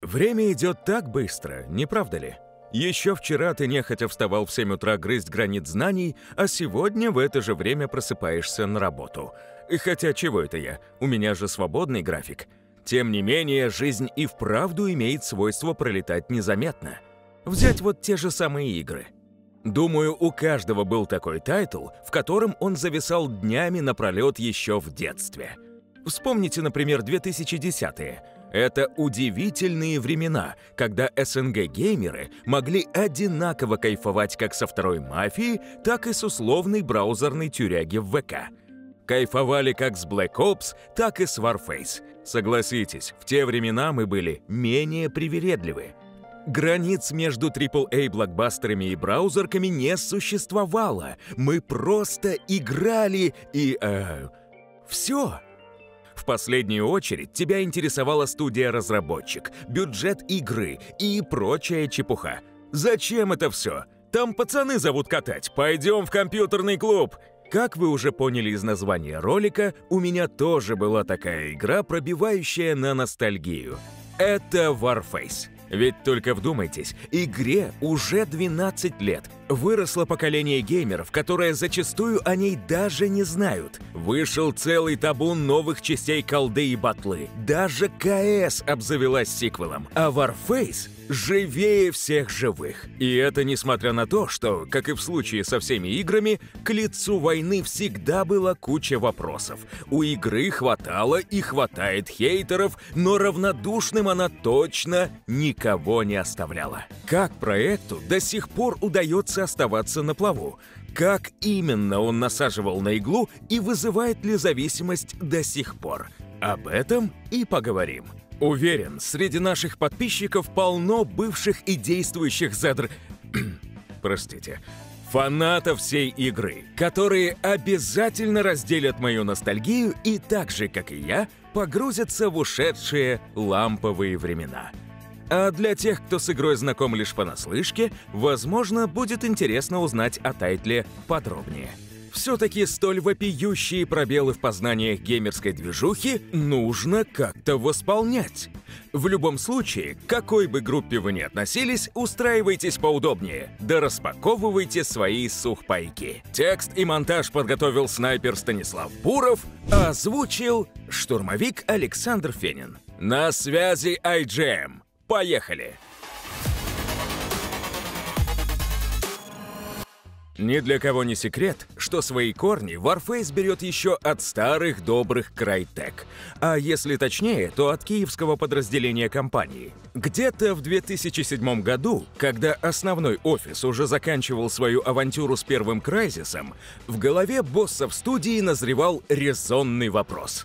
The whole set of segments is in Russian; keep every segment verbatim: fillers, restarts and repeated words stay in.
Время идет так быстро, не правда ли? Еще вчера ты нехотя вставал в семь утра грызть гранит знаний, а сегодня в это же время просыпаешься на работу. И хотя чего это я? У меня же свободный график. Тем не менее, жизнь и вправду имеет свойство пролетать незаметно. Взять вот те же самые игры. Думаю, у каждого был такой тайтл, в котором он зависал днями напролет еще в детстве. Вспомните, например, две тысячи десятые. Это удивительные времена, когда эс эн гэ-геймеры могли одинаково кайфовать как со второй «Мафией», так и с условной браузерной тюряги в вэ ка. Кайфовали как с Black Ops, так и с Warface. Согласитесь, в те времена мы были менее привередливы. Границ между трипл эй-блокбастерами и браузерками не существовало. Мы просто играли и... Э, все. В последнюю очередь тебя интересовала студия-разработчик, бюджет игры и прочая чепуха. Зачем это все? Там пацаны зовут катать, пойдем в компьютерный клуб. Как вы уже поняли из названия ролика, у меня тоже была такая игра, пробивающая на ностальгию. Это Warface. Ведь только вдумайтесь, игре уже двенадцать лет. Выросло поколение геймеров, которое зачастую о ней даже не знают. Вышел целый табун новых частей колды и батлы. Даже ка эс обзавелась сиквелом. А Warface живее всех живых. И это несмотря на то, что, как и в случае со всеми играми, к лицу войны всегда была куча вопросов. У игры хватало и хватает хейтеров, но равнодушным она точно никого не оставляла. Как проекту до сих пор удается оставаться на плаву? Как именно он насаживал на иглу и вызывает ли зависимость до сих пор? Об этом и поговорим. Уверен, среди наших подписчиков полно бывших и действующих задр... Простите. Фанатов всей игры, которые обязательно разделят мою ностальгию и так же, как и я, погрузятся в ушедшие ламповые времена. А для тех, кто с игрой знаком лишь понаслышке, возможно, будет интересно узнать о тайтле подробнее. Все-таки столь вопиющие пробелы в познаниях геймерской движухи нужно как-то восполнять. В любом случае, к какой бы группе вы ни относились, устраивайтесь поудобнее, да распаковывайте свои сухпайки. Текст и монтаж подготовил снайпер Станислав Буров, а озвучил штурмовик Александр Фенин. На связи ай джи эм. Поехали! Ни для кого не секрет, что свои корни Warface берет еще от старых добрых Crytek, а если точнее, то от киевского подразделения компании. Где-то в две тысячи седьмом году, когда основной офис уже заканчивал свою авантюру с первым Крайзисом, в голове босса в студии назревал резонный вопрос.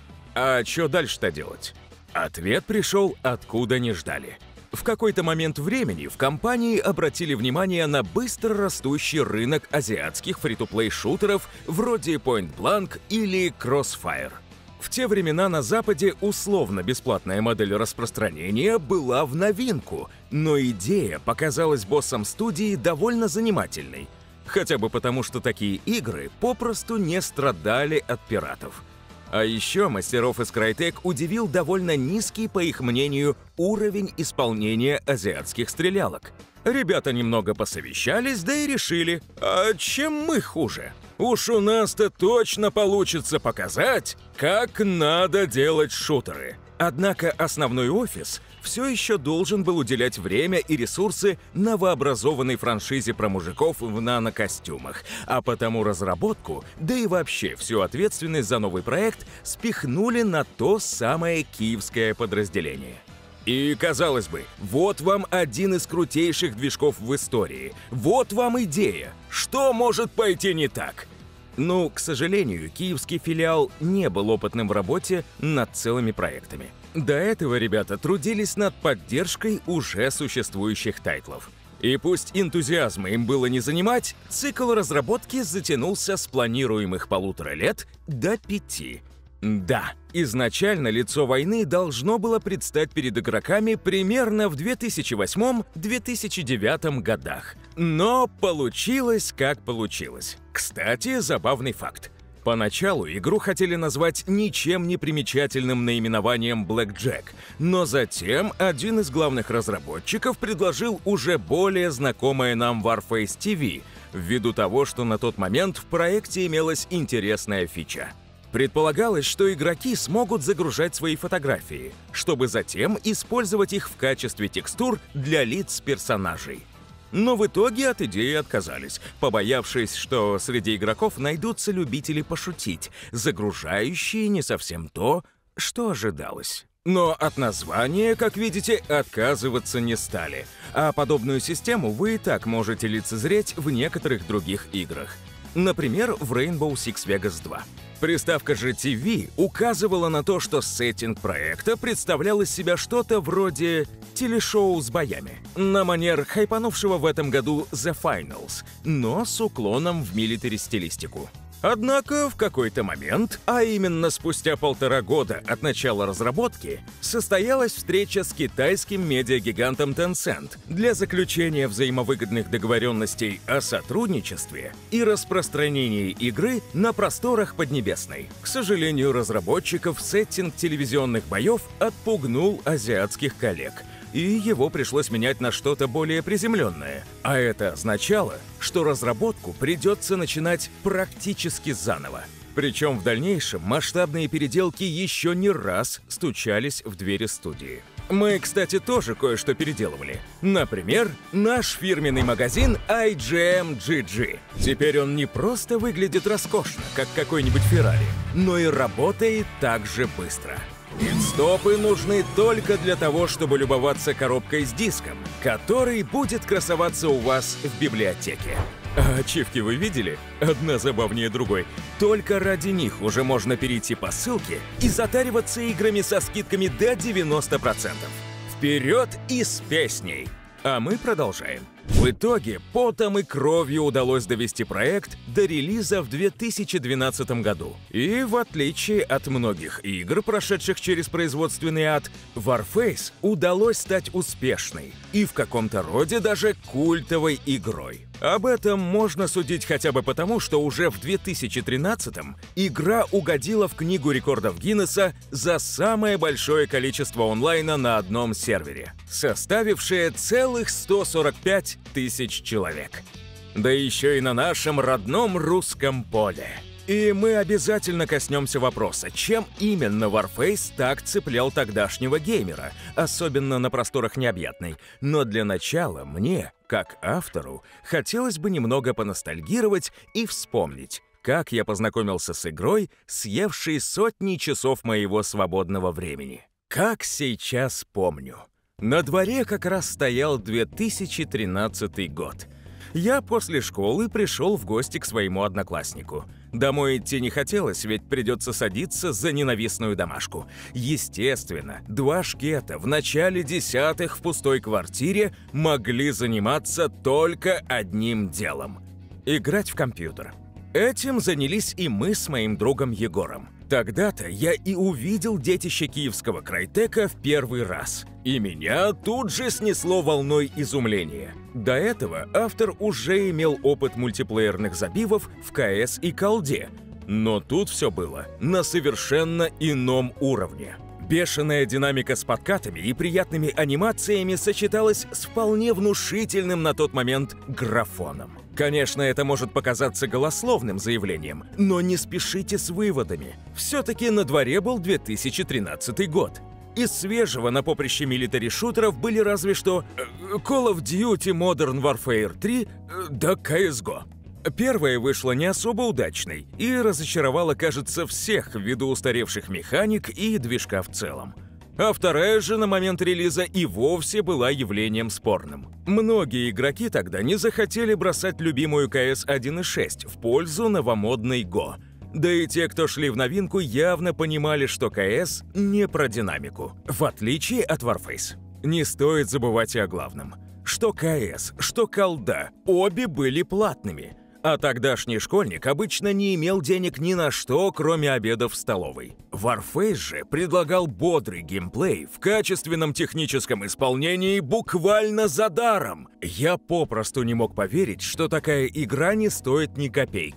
А что дальше-то делать? Ответ пришел, откуда не ждали. В какой-то момент времени в компании обратили внимание на быстро растущий рынок азиатских фри-то-плей-шутеров вроде Point Blank или Crossfire. В те времена на Западе условно-бесплатная модель распространения была в новинку, но идея показалась боссам студии довольно занимательной. Хотя бы потому, что такие игры попросту не страдали от пиратов. А еще мастеров из Crytek удивил довольно низкий, по их мнению, уровень исполнения азиатских стрелялок. Ребята немного посовещались, да и решили, а чем мы хуже? Уж у нас-то точно получится показать, как надо делать шутеры. Однако основной офис все еще должен был уделять время и ресурсы новообразованной франшизе про мужиков в нанокостюмах, а потому разработку, да и вообще всю ответственность за новый проект спихнули на то самое киевское подразделение. И, казалось бы, вот вам один из крутейших движков в истории, вот вам идея, что может пойти не так? Ну, к сожалению, киевский филиал не был опытным в работе над целыми проектами. До этого ребята трудились над поддержкой уже существующих тайтлов. И пусть энтузиазма им было не занимать, цикл разработки затянулся с планируемых полутора лет до пяти. Да, изначально лицо войны должно было предстать перед игроками примерно в две тысячи восьмом — две тысячи девятом годах. Но получилось как получилось. Кстати, забавный факт. Поначалу игру хотели назвать ничем не примечательным наименованием Blackjack, но затем один из главных разработчиков предложил уже более знакомое нам Warface ти ви, ввиду того, что на тот момент в проекте имелась интересная фича. Предполагалось, что игроки смогут загружать свои фотографии, чтобы затем использовать их в качестве текстур для лиц персонажей. Но в итоге от идеи отказались, побоявшись, что среди игроков найдутся любители пошутить, загружающие не совсем то, что ожидалось. Но от названия, как видите, отказываться не стали, а подобную систему вы и так можете лицезреть в некоторых других играх. Например, в Rainbow Six Vegas два. Приставка же ти ви указывала на то, что сеттинг проекта представлял из себя что-то вроде телешоу с боями, на манер хайпанувшего в этом году The Finals, но с уклоном в милитари-стилистику. Однако в какой-то момент, а именно спустя полтора года от начала разработки, состоялась встреча с китайским медиагигантом Tencent для заключения взаимовыгодных договоренностей о сотрудничестве и распространении игры на просторах Поднебесной. К сожалению, разработчиков сеттинг телевизионных боев отпугнул азиатских коллег, и его пришлось менять на что-то более приземленное. А это означало, что разработку придется начинать практически заново. Причем в дальнейшем масштабные переделки еще не раз стучались в двери студии. Мы, кстати, тоже кое-что переделывали. Например, наш фирменный магазин ай джи эм джи джи. Теперь он не просто выглядит роскошно, как какой-нибудь Феррари, но и работает так же быстро. Пит-стопы нужны только для того, чтобы любоваться коробкой с диском, который будет красоваться у вас в библиотеке. А ачивки вы видели? Одна забавнее другой. Только ради них уже можно перейти по ссылке и затариваться играми со скидками до девяноста процентов. Вперед и с песней! А мы продолжаем. В итоге потом и кровью удалось довести проект до релиза в две тысячи двенадцатом году. И в отличие от многих игр, прошедших через производственный ад, Warface удалось стать успешной и в каком-то роде даже культовой игрой. Об этом можно судить хотя бы потому, что уже в две тысячи тринадцатом игра угодила в Книгу рекордов Гиннесса за самое большое количество онлайна на одном сервере, составившее целых сто сорок пять тысяч человек. Да еще и на нашем родном русском поле. И мы обязательно коснемся вопроса, чем именно Warface так цеплял тогдашнего геймера, особенно на просторах необъятной. Но для начала мне, как автору, хотелось бы немного поностальгировать и вспомнить, как я познакомился с игрой, съевшей сотни часов моего свободного времени. Как сейчас помню. На дворе как раз стоял две тысячи тринадцатый год. Я после школы пришел в гости к своему однокласснику. Домой идти не хотелось, ведь придется садиться за ненавистную домашку. Естественно, два шкета в начале десятых в пустой квартире могли заниматься только одним делом – играть в компьютер. Этим занялись и мы с моим другом Егором. Тогда-то я и увидел детище киевского Крайтека в первый раз. И меня тут же снесло волной изумления. До этого автор уже имел опыт мультиплеерных забивов в ка эс и колде. Но тут все было на совершенно ином уровне. Бешеная динамика с подкатами и приятными анимациями сочеталась с вполне внушительным на тот момент графоном. Конечно, это может показаться голословным заявлением, но не спешите с выводами. Все-таки на дворе был две тысячи тринадцатый год. Из свежего на поприще милитари-шутеров были разве что Call of Duty Modern Warfare три да си эс го. Первая вышла не особо удачной и разочаровала, кажется, всех ввиду устаревших механик и движка в целом. А вторая же на момент релиза и вовсе была явлением спорным. Многие игроки тогда не захотели бросать любимую ка эс один и шесть в пользу новомодной го. Да и те, кто шли в новинку, явно понимали, что ка эс не про динамику, в отличие от Warface. Не стоит забывать и о главном. Что ка эс, что колда, обе были платными. А тогдашний школьник обычно не имел денег ни на что, кроме обедов в столовой. Warface же предлагал бодрый геймплей в качественном техническом исполнении буквально за даром. Я попросту не мог поверить, что такая игра не стоит ни копейки.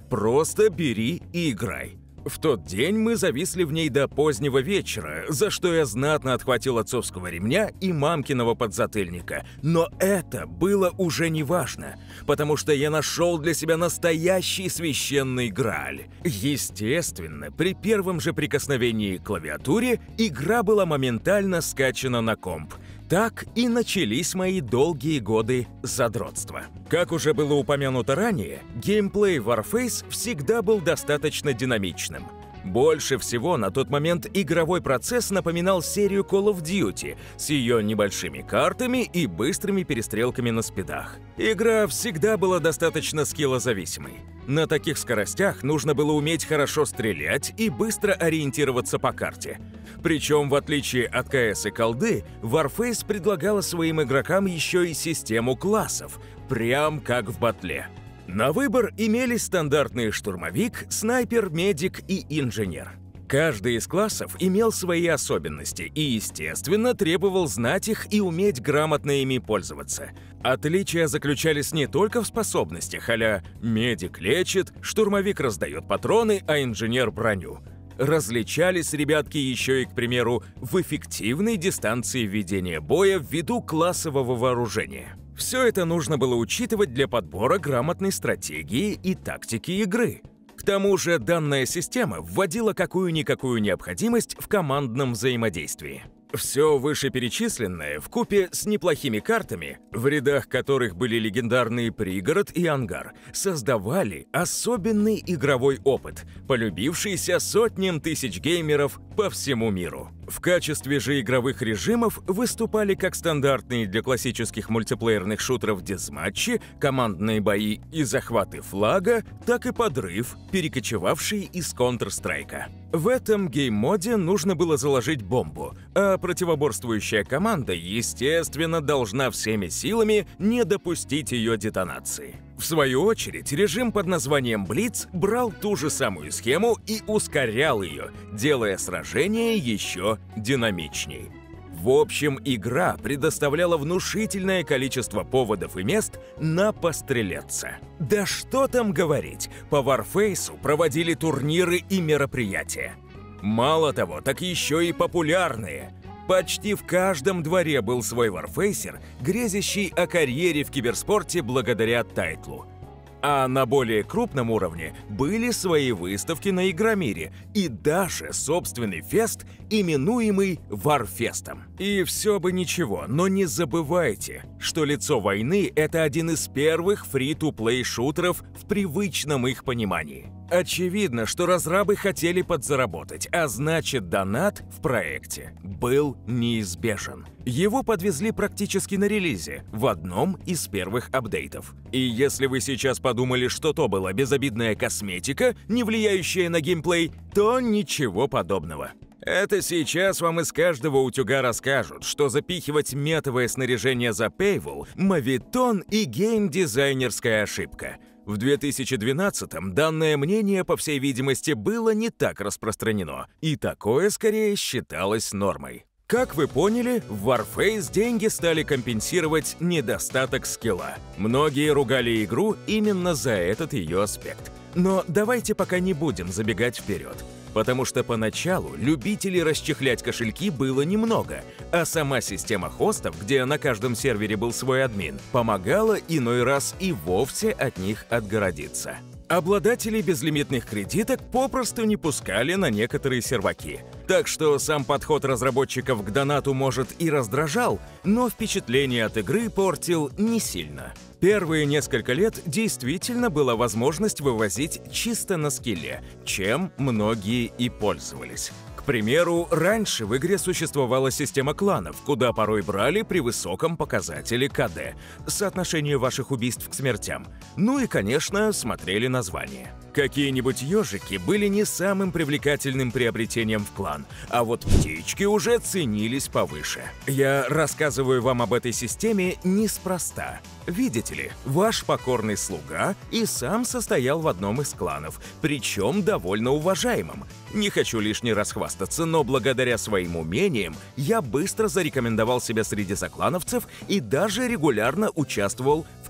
Просто бери и играй. В тот день мы зависли в ней до позднего вечера, за что я знатно отхватил отцовского ремня и мамкиного подзатыльника. Но это было уже не важно, потому что я нашел для себя настоящий священный Грааль. Естественно, при первом же прикосновении к клавиатуре игра была моментально скачана на комп. Так и начались мои долгие годы задротства. Как уже было упомянуто ранее, геймплей Warface всегда был достаточно динамичным. Больше всего на тот момент игровой процесс напоминал серию Call of Duty с ее небольшими картами и быстрыми перестрелками на спидах. Игра всегда была достаточно скиллозависимой. На таких скоростях нужно было уметь хорошо стрелять и быстро ориентироваться по карте. Причем, в отличие от си эс и колды, Warface предлагала своим игрокам еще и систему классов, прям как в батле. На выбор имелись стандартные штурмовик, снайпер, медик и инженер. Каждый из классов имел свои особенности и, естественно, требовал знать их и уметь грамотно ими пользоваться. Отличия заключались не только в способностях, а-ля медик лечит, штурмовик раздает патроны, а инженер броню. Различались ребятки еще и, к примеру, в эффективной дистанции ведения боя ввиду классового вооружения. Все это нужно было учитывать для подбора грамотной стратегии и тактики игры. К тому же данная система вводила какую-никакую необходимость в командном взаимодействии. Все вышеперечисленное вкупе с неплохими картами, в рядах которых были легендарные Пригород и Ангар, создавали особенный игровой опыт, полюбившийся сотням тысяч геймеров по всему миру. В качестве же игровых режимов выступали как стандартные для классических мультиплеерных шутеров дезматчи, командные бои и захваты флага, так и подрыв, перекочевавший из Counter-Strike. В этом гейм-моде нужно было заложить бомбу, а противоборствующая команда, естественно, должна всеми силами не допустить ее детонации. В свою очередь, режим под названием Блиц брал ту же самую схему и ускорял ее, делая сражение еще динамичней. В общем, игра предоставляла внушительное количество поводов и мест на постреляться. Да что там говорить, по Warface'у проводили турниры и мероприятия. Мало того, так еще и популярные. Почти в каждом дворе был свой варфейсер, грезящий о карьере в киберспорте благодаря тайтлу. А на более крупном уровне были свои выставки на Игромире и даже собственный фест, именуемый Варфестом. И все бы ничего, но не забывайте, что «Лицо войны» — это один из первых фри-ту-плей шутеров в привычном их понимании. Очевидно, что разрабы хотели подзаработать, а значит, донат в проекте был неизбежен. Его подвезли практически на релизе, в одном из первых апдейтов. И если вы сейчас подумали, что то была безобидная косметика, не влияющая на геймплей, то ничего подобного. Это сейчас вам из каждого утюга расскажут, что запихивать метовое снаряжение за пейвол – мавитон и геймдизайнерская ошибка. В две тысячи двенадцатом данное мнение, по всей видимости, было не так распространено, и такое скорее считалось нормой. Как вы поняли, в Warface деньги стали компенсировать недостаток скилла. Многие ругали игру именно за этот ее аспект. Но давайте пока не будем забегать вперед. Потому что поначалу любителей расчехлять кошельки было немного, а сама система хостов, где на каждом сервере был свой админ, помогала иной раз и вовсе от них отгородиться. Обладателей безлимитных кредиток попросту не пускали на некоторые серваки. Так что сам подход разработчиков к донату, может, и раздражал, но впечатление от игры портил не сильно. Первые несколько лет действительно была возможность вывозить чисто на скилле, чем многие и пользовались. К примеру, раньше в игре существовала система кланов, куда порой брали при высоком показателе ка дэ, соотношение ваших убийств к смертям. Ну и, конечно, смотрели название. Какие-нибудь ежики были не самым привлекательным приобретением в клан, а вот птички уже ценились повыше. Я рассказываю вам об этой системе неспроста. Видите ли, ваш покорный слуга и сам состоял в одном из кланов, причем довольно уважаемым. Не хочу лишний раз хвастаться, но благодаря своим умениям я быстро зарекомендовал себя среди соклановцев и даже регулярно участвовал в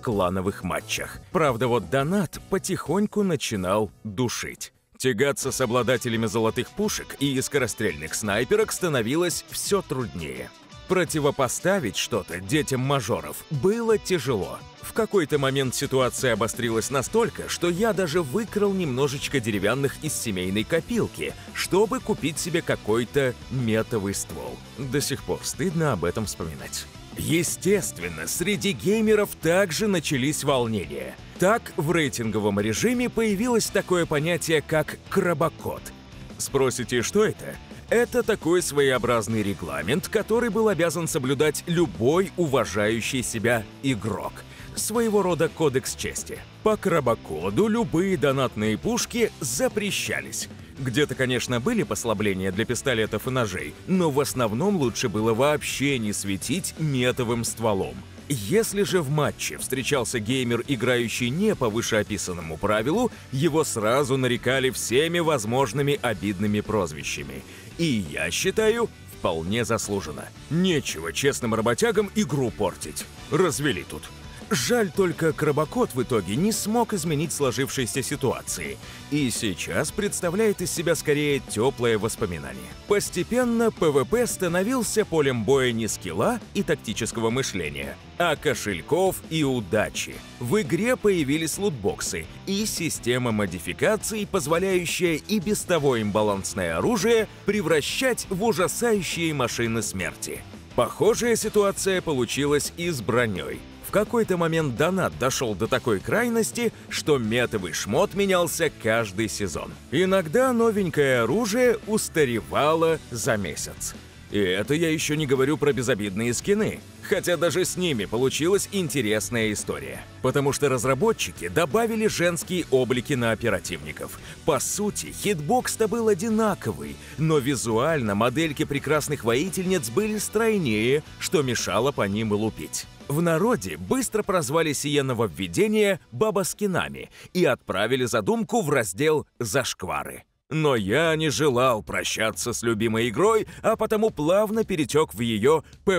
клановых матчах. Правда, вот донат потихоньку начинал душить. Тягаться с обладателями золотых пушек и скорострельных снайперок становилось все труднее. Противопоставить что-то детям мажоров было тяжело. В какой-то момент ситуация обострилась настолько, что я даже выкрал немножечко деревянных из семейной копилки, чтобы купить себе какой-то метовый ствол. До сих пор стыдно об этом вспоминать. Естественно, среди геймеров также начались волнения. Так, в рейтинговом режиме появилось такое понятие, как крабокод. Спросите, что это? Это такой своеобразный регламент, который был обязан соблюдать любой уважающий себя игрок. Своего рода кодекс чести. По крабокоду любые донатные пушки запрещались. Где-то, конечно, были послабления для пистолетов и ножей, но в основном лучше было вообще не светить метовым стволом. Если же в матче встречался геймер, играющий не по вышеописанному правилу, его сразу нарекали всеми возможными обидными прозвищами. И я считаю, вполне заслуженно. Нечего честным работягам игру портить. Развели тут. Жаль только, крабокод в итоге не смог изменить сложившейся ситуации, и сейчас представляет из себя скорее теплое воспоминание. Постепенно ПВП становился полем боя не скилла и тактического мышления, а кошельков и удачи. В игре появились лутбоксы и система модификаций, позволяющая и без того имбалансное оружие превращать в ужасающие машины смерти. Похожая ситуация получилась и с броней. В какой-то момент донат дошел до такой крайности, что метовый шмот менялся каждый сезон. Иногда новенькое оружие устаревало за месяц. И это я еще не говорю про безобидные скины. Хотя даже с ними получилась интересная история. Потому что разработчики добавили женские облики на оперативников. По сути, хитбокс-то был одинаковый, но визуально модельки прекрасных воительниц были стройнее, что мешало по ним лупить. В народе быстро прозвали сие нововведение «баба-скинами» и отправили задумку в раздел «Зашквары». Но я не желал прощаться с любимой игрой, а потому плавно перетек в ее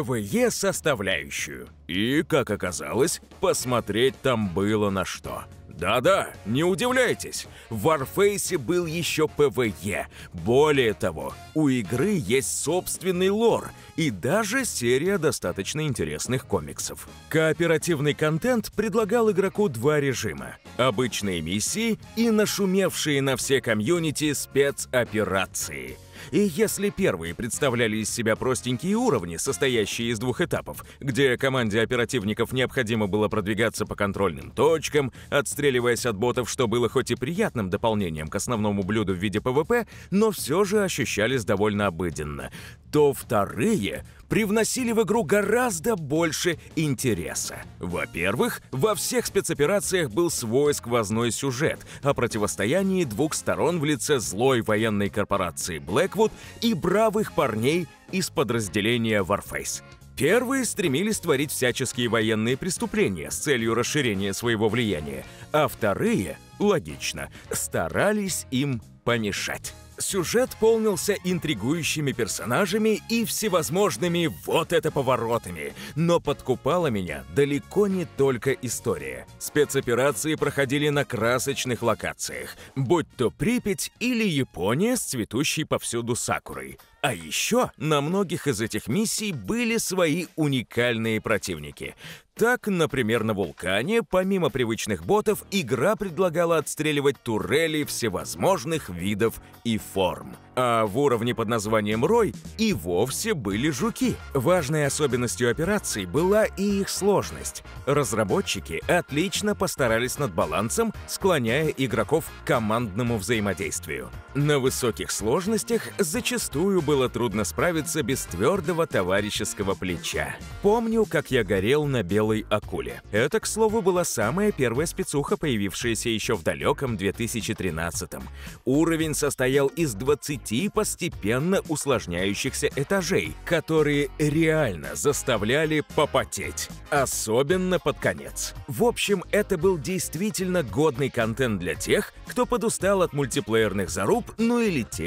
ПВЕ-составляющую. И, как оказалось, посмотреть там было на что. Да-да, не удивляйтесь, в Warface был еще ПВЕ. Более того, у игры есть собственный лор и даже серия достаточно интересных комиксов. Кооперативный контент предлагал игроку два режима – обычные миссии и нашумевшие на все комьюнити спецоперации. И если первые представляли из себя простенькие уровни, состоящие из двух этапов, где команде оперативников необходимо было продвигаться по контрольным точкам, отстреливаясь от ботов, что было хоть и приятным дополнением к основному блюду в виде ПВП, но все же ощущались довольно обыденно, то вторые привносили в игру гораздо больше интереса. Во-первых, во всех спецоперациях был свой сквозной сюжет о противостоянии двух сторон в лице злой военной корпорации Blackwood и бравых парней из подразделения Warface. Первые стремились творить всяческие военные преступления с целью расширения своего влияния, а вторые, логично, старались им помешать. Сюжет полнился интригующими персонажами и всевозможными вот это поворотами, но подкупала меня далеко не только история. Спецоперации проходили на красочных локациях, будь то Припять или Япония с цветущей повсюду сакурой. А еще на многих из этих миссий были свои уникальные противники. Так, например, на Вулкане, помимо привычных ботов, игра предлагала отстреливать турели всевозможных видов и форм. А в уровне под названием Рой и вовсе были жуки. Важной особенностью операций была и их сложность. Разработчики отлично постарались над балансом, склоняя игроков к командному взаимодействию. На высоких сложностях зачастую было трудно справиться без твердого товарищеского плеча. Помню, как я горел на белой акуле. Это, к слову, была самая первая спецуха, появившаяся еще в далеком две тысячи тринадцатом. Уровень состоял из двадцати постепенно усложняющихся этажей, которые реально заставляли попотеть. Особенно под конец. В общем, это был действительно годный контент для тех, кто подустал от мультиплеерных заруб, ну или тех, кто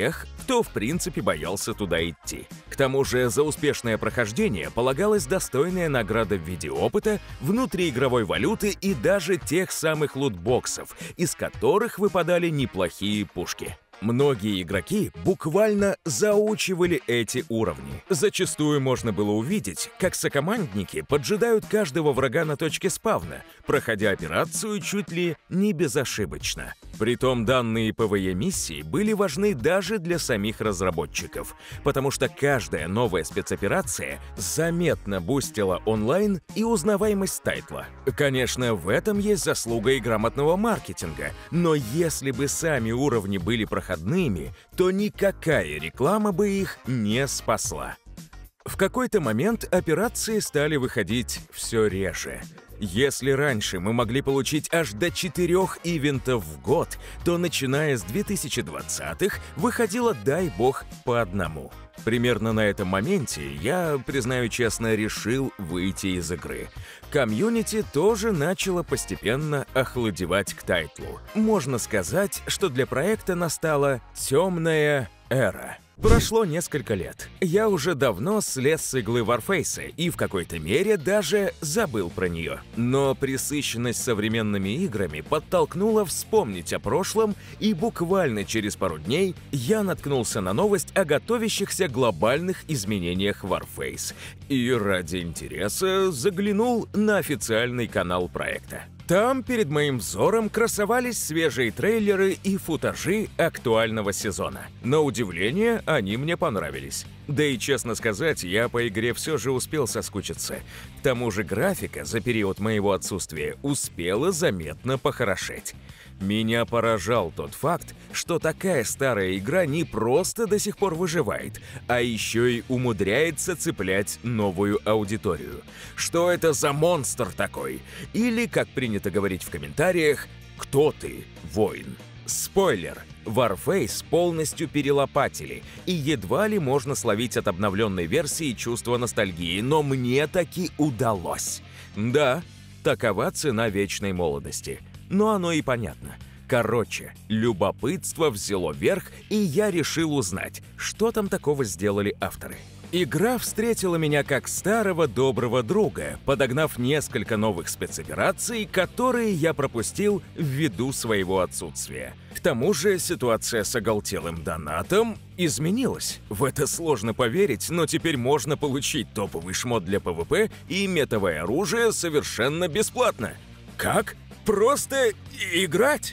кто в принципе боялся туда идти. К тому же за успешное прохождение полагалась достойная награда в виде опыта, внутриигровой валюты и даже тех самых лутбоксов, из которых выпадали неплохие пушки. Многие игроки буквально заучивали эти уровни. Зачастую можно было увидеть, как сокомандники поджидают каждого врага на точке спавна, проходя операцию чуть ли не безошибочно. Притом данные PvE-миссии были важны даже для самих разработчиков, потому что каждая новая спецоперация заметно бустила онлайн и узнаваемость тайтла. Конечно, в этом есть заслуга и грамотного маркетинга, но если бы сами уровни были проходными, то никакая реклама бы их не спасла. В какой-то момент операции стали выходить все реже. Если раньше мы могли получить аж до четырех ивентов в год, то начиная с две тысячи двадцатых выходило, дай бог, по одному. Примерно на этом моменте я, признаю честно, решил выйти из игры. Комьюнити тоже начало постепенно охладевать к тайтлу. Можно сказать, что для проекта настала темная эра. Прошло несколько лет. Я уже давно слез с иглы Warface и в какой-то мере даже забыл про нее. Но пресыщенность современными играми подтолкнула вспомнить о прошлом, и буквально через пару дней я наткнулся на новость о готовящихся глобальных изменениях Warface и ради интереса заглянул на официальный канал проекта. Там перед моим взором красовались свежие трейлеры и футажи актуального сезона. На удивление, они мне понравились. Да и, честно сказать, я по игре все же успел соскучиться. К тому же графика за период моего отсутствия успела заметно похорошеть. Меня поражал тот факт, что такая старая игра не просто до сих пор выживает, а еще и умудряется цеплять новую аудиторию. Что это за монстр такой? Или, как принято говорить в комментариях, кто ты, воин? Спойлер! Warface полностью перелопатили, и едва ли можно словить от обновленной версии чувство ностальгии, но мне таки удалось. Да, такова цена вечной молодости. Но оно и понятно. Короче, любопытство взяло верх, и я решил узнать, что там такого сделали авторы. Игра встретила меня как старого доброго друга, подогнав несколько новых спецопераций, которые я пропустил ввиду своего отсутствия. К тому же ситуация с оголтелым донатом изменилась. В это сложно поверить, но теперь можно получить топовый шмот для PvP и метовое оружие совершенно бесплатно. Как? Просто играть?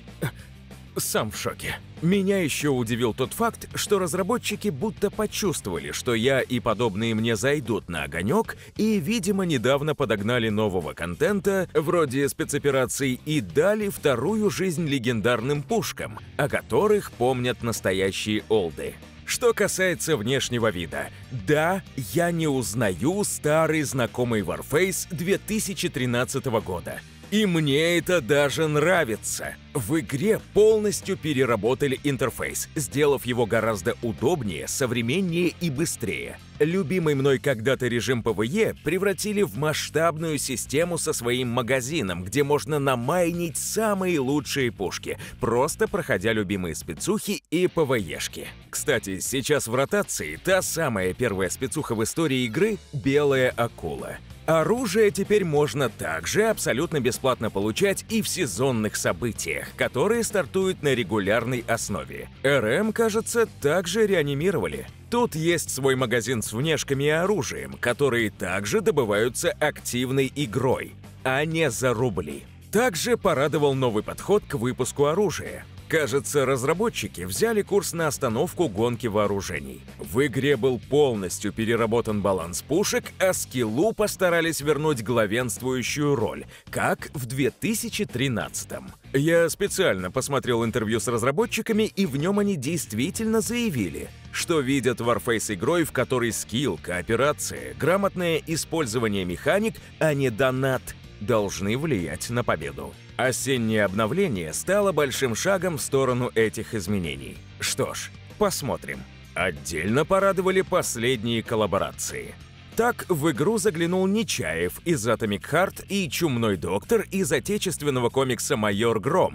Сам в шоке. Меня еще удивил тот факт, что разработчики будто почувствовали, что я и подобные мне зайдут на огонек, и, видимо, недавно подогнали нового контента, вроде спецопераций, и дали вторую жизнь легендарным пушкам, о которых помнят настоящие олды. Что касается внешнего вида, да, я не узнаю старый знакомый Warface две тысячи тринадцатого года. И мне это даже нравится. В игре полностью переработали интерфейс, сделав его гораздо удобнее, современнее и быстрее. Любимый мной когда-то режим PvE превратили в масштабную систему со своим магазином, где можно намайнить самые лучшие пушки, просто проходя любимые спецухи и PvE-шки. Кстати, сейчас в ротации та самая первая спецуха в истории игры — Белая Акула. Оружие теперь можно также абсолютно бесплатно получать и в сезонных событиях, которые стартуют на регулярной основе. эр эм, кажется, также реанимировали. Тут есть свой магазин с внешками и оружием, которые также добываются активной игрой, а не за рубли. Также порадовал новый подход к выпуску оружия. Кажется, разработчики взяли курс на остановку гонки вооружений. В игре был полностью переработан баланс пушек, а скиллу постарались вернуть главенствующую роль, как в две тысячи тринадцатом. Я специально посмотрел интервью с разработчиками, и в нем они действительно заявили, что видят Warface игрой, в которой скилл, кооперация, грамотное использование механик, а не донат, должны влиять на победу. Осеннее обновление стало большим шагом в сторону этих изменений. Что ж, посмотрим. Отдельно порадовали последние коллаборации. Так в игру заглянул Нечаев из Atomic Heart и Чумной доктор из отечественного комикса «Майор Гром».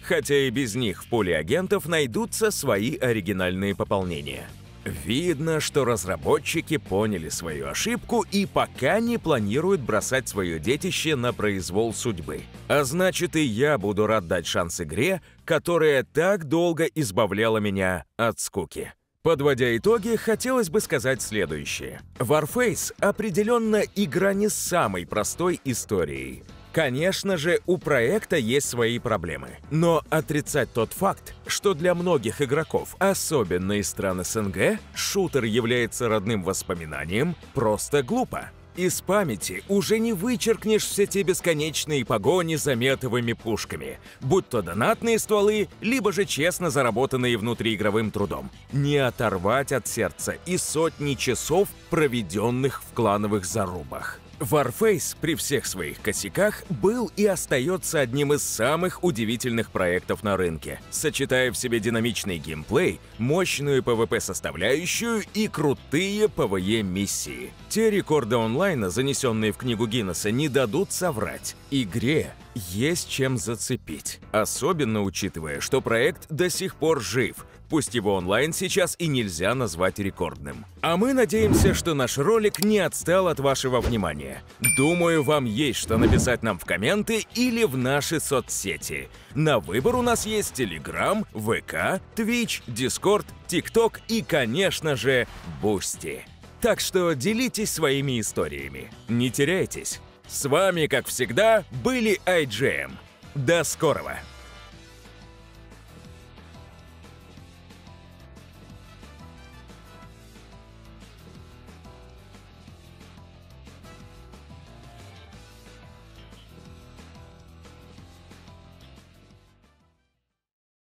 хотя и без них в пуле агентов найдутся свои оригинальные пополнения. Видно, что разработчики поняли свою ошибку и пока не планируют бросать свое детище на произвол судьбы. А значит, и я буду рад дать шанс игре, которая так долго избавляла меня от скуки. Подводя итоги, хотелось бы сказать следующее. Warface определенно игра не с самой простой историей. Конечно же, у проекта есть свои проблемы, но отрицать тот факт, что для многих игроков, особенно из стран СНГ, шутер является родным воспоминанием, просто глупо. Из памяти уже не вычеркнешь все те бесконечные погони за метовыми пушками, будь то донатные стволы, либо же честно заработанные внутриигровым трудом. Не оторвать от сердца и сотни часов, проведенных в клановых зарубах. Warface при всех своих косяках был и остается одним из самых удивительных проектов на рынке, сочетая в себе динамичный геймплей, мощную PvP-составляющую и крутые PvE-миссии. Те рекорды онлайна, занесенные в книгу Гиннесса, не дадут соврать. Игре есть чем зацепить, особенно учитывая, что проект до сих пор жив, пусть его онлайн сейчас и нельзя назвать рекордным. А мы надеемся, что наш ролик не отстал от вашего внимания. Думаю, вам есть что написать нам в комменты или в наши соцсети. На выбор у нас есть Telegram, вэ ка, Twitch, Discord, TikTok и, конечно же, Boosty. Так что делитесь своими историями. Не теряйтесь. С вами, как всегда, были ай джи эм. До скорого!